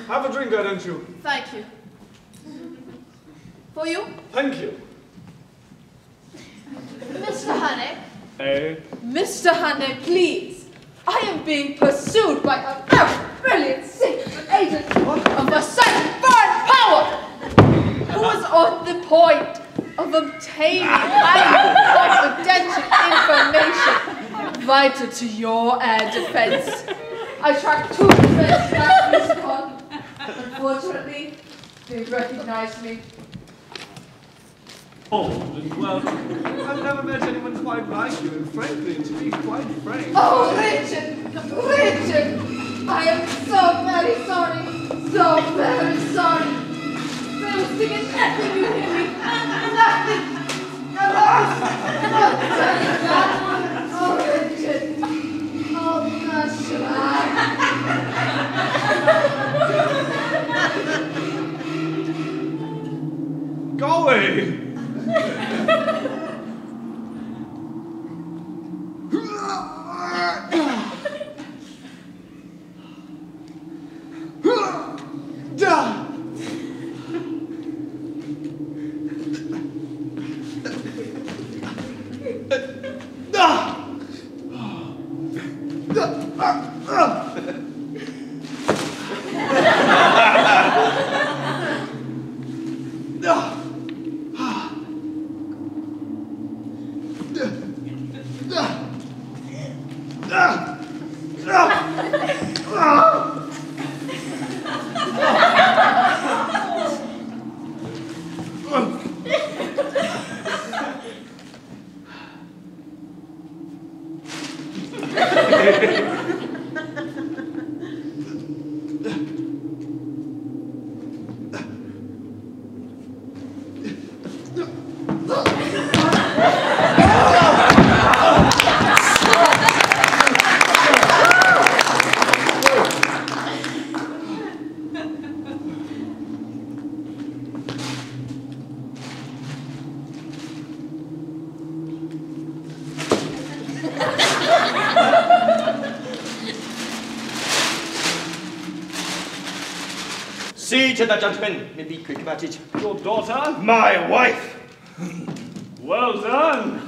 Have a drink, don't you? Thank you. For you? Thank you. Mr. Honey. Eh? Mr. Honey, please. I am being pursued by a very brilliant secret agent of a certain foreign power who is on the point of obtaining highly confidential information vital to your air defense. I tracked 2 defense factories upon. Unfortunately, they recognized me. Oh, well, I've never met anyone quite like you, and frankly, to be quite frank. Oh, Richard! Richard! I am so very sorry! So very sorry! I was thinking nothing, you hear me? Nothing! Oh, Richard! Oh, gosh, Go away! See to the gentleman, may be quick about it. Your daughter? My wife! Well done!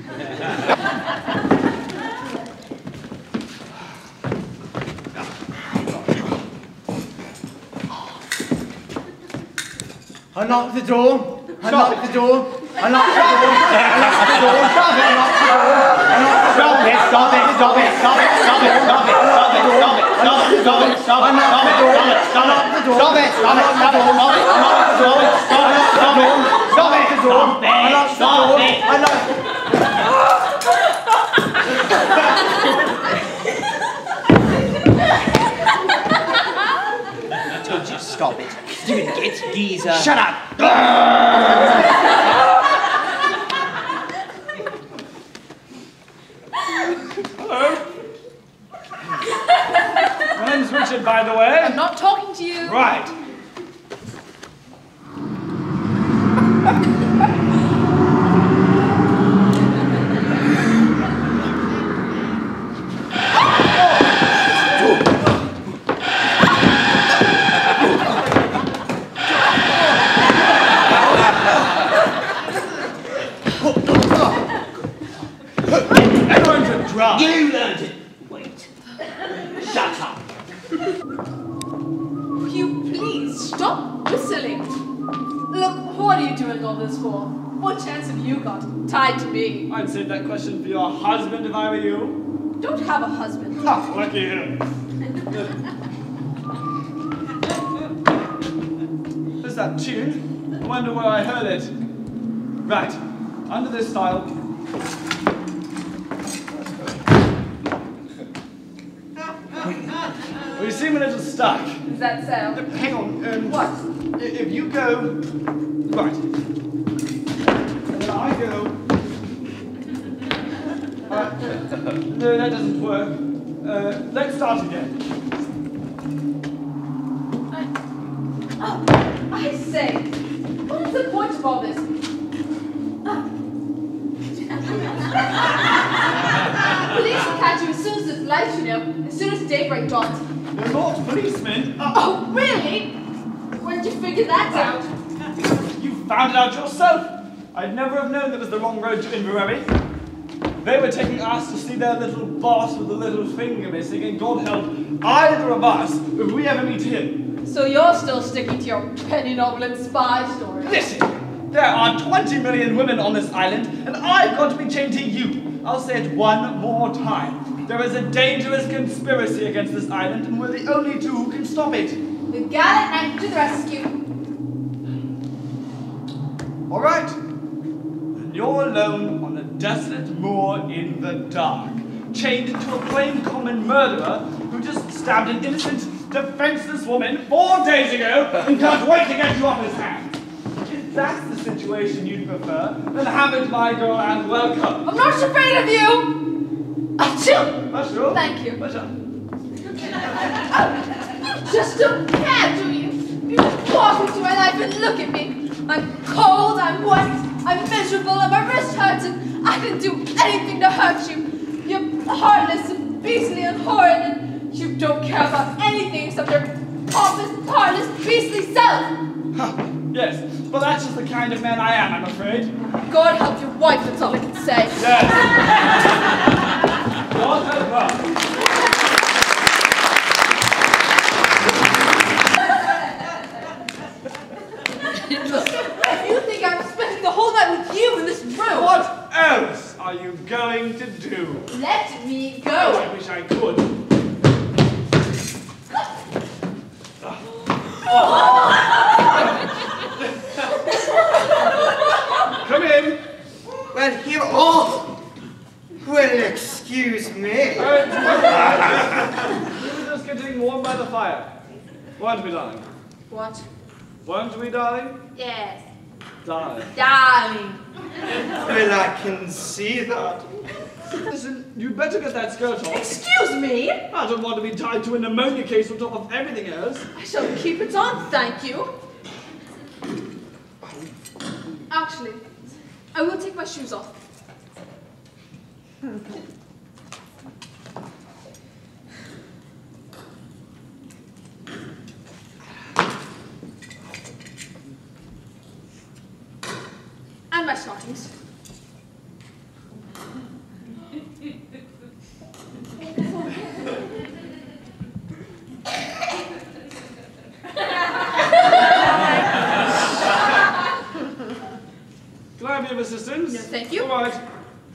Unlock the door. Unlock the door. Unlock the door. Unlock the door. Stop it. Unlock the door. Stop it. Stop it. Stop it. Stop it. Stop it. Stop it. Stop it. Stop it. Stop it. Stop it. Stop it. Unlock the door. Unlock the door. Stop it. Stop it. Stop it. Stop it. Unlock the door. Stop it. Stop it. Stop it. The door. Unlock the door. Unlock. I told you to stop it. Do it, get geezer. Shut up. Hello? My name's Richard, by the way. I'm not talking to you. Right. You learned it. Wait. Shut up. Will you please stop whistling? Look, what are you doing all this for? What chance have you got? Tied to me. I'd save that question for your husband if I were you. Don't have a husband. Ha! Lucky him. There's that tune. I wonder where I heard it. Right. Under this style. We seem a little stuck. Is that so? Hang on. What? If you go right, and then I go. No, that doesn't work. Let's start again. I say, what is the point of all this? Police will catch you as soon as it's light, you know, as soon as daybreak dawns. They're not policemen. Oh, really? Where'd you figure that out? You found it out yourself. I'd never have known that was the wrong road to Inverary. They were taking us to see their little boss with the little finger missing, and God help either of us if we ever meet him. So you're still sticking to your penny novel and spy story? Listen, there are 20 million women on this island, and I've got to be chained to you. I'll say it one more time. There is a dangerous conspiracy against this island, and we're the only two who can stop it. The gallant knight to the rescue. All right. And you're alone on a desolate moor in the dark, chained to a plain common murderer who just stabbed an innocent, defenseless woman 4 days ago and can't wait to get you off his hands. If that's the situation you'd prefer, then have it, my girl, and welcome. I'm not afraid of you! Achoo! Pleasure. Thank you. Pleasure. You just don't care, do you? You walk into my life and look at me. I'm cold, I'm wet, I'm miserable, and my wrist hurts, and I didn't do anything to hurt you. You're heartless and beastly and horrid, and you don't care about anything except your pompous, heartless, beastly self. Yes, but that's just the kind of man I am, I'm afraid. God help your wife, that's all I can say. Yes. God help her. You think I'm spending the whole night with you in this room? What else are you going to do? Let me Oh, go. I wish I could. Come in. Well, here. Oh! Well, excuse me. We were just getting warm by the fire. Weren't we, darling? What? Weren't we, darling? Yes. Darling. Darling. Well, I can see that. Listen, you'd better get that skirt on. Excuse me. I don't want to be tied to a pneumonia case on top of everything else. I shall keep it on, thank you. Actually, I will take my shoes off. And my stockings. Can I have your assistance? No, thank you. All right.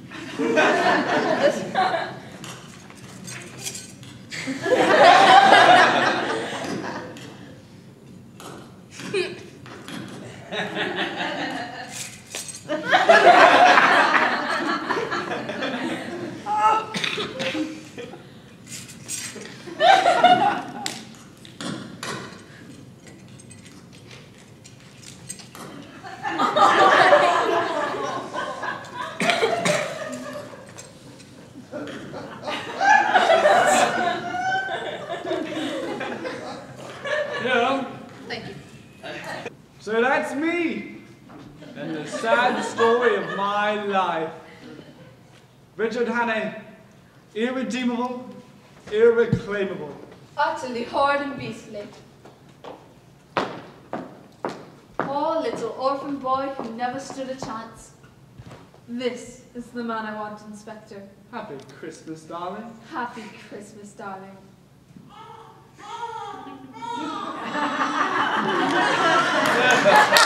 Yeah. Thank you. So that's me. And the sad story of my life. Richard Hannay, irredeemable, irreclaimable. Utterly horrid and beastly. Poor little orphan boy who never stood a chance. This is the man I want, Inspector. Happy Christmas, darling. Happy Christmas, darling. Yeah.